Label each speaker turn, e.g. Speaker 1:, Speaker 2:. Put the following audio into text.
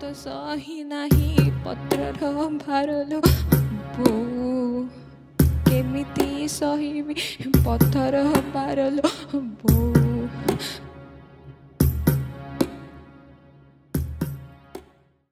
Speaker 1: तो सही नहीं पत्रर भारलो बो केमिति सहिबी पत्थर भारलो बो